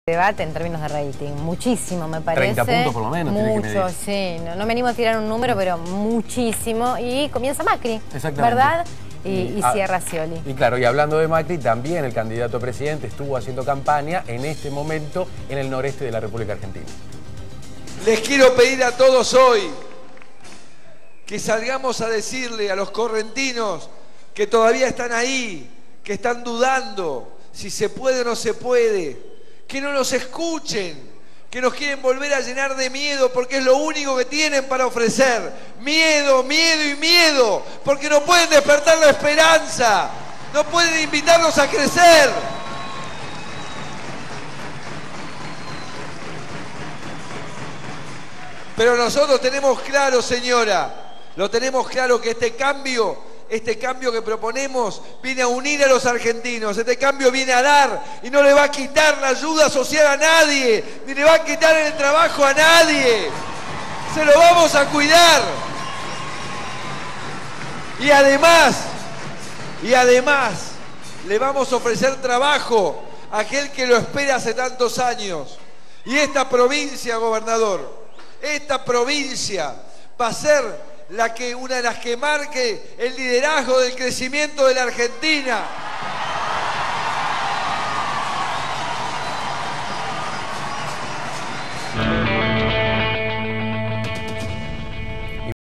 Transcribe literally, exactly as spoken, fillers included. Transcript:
Debate en términos de rating, muchísimo me parece. treinta puntos por lo menos. Mucho, sí. No, no me animo a tirar un número, pero muchísimo. Y comienza Macri, Exactamente. ¿verdad? Y, y ah, cierra Scioli. Y claro, y hablando de Macri, también el candidato a presidente estuvo haciendo campaña en este momento en el noreste de la República Argentina. Les quiero pedir a todos hoy que salgamos a decirle a los correntinos que todavía están ahí, que están dudando si se puede o no se puede, que no nos escuchen, que nos quieren volver a llenar de miedo porque es lo único que tienen para ofrecer. Miedo, miedo y miedo, porque no pueden despertar la esperanza, no pueden invitarnos a crecer. Pero nosotros tenemos claro, señora, lo tenemos claro que este cambio... Este cambio que proponemos viene a unir a los argentinos, este cambio viene a dar y no le va a quitar la ayuda social a nadie, ni le va a quitar el trabajo a nadie. Se lo vamos a cuidar. Y además, y además, le vamos a ofrecer trabajo a aquel que lo espera hace tantos años. Y esta provincia, gobernador, esta provincia va a ser la que, una de las que marque el liderazgo del crecimiento de la Argentina.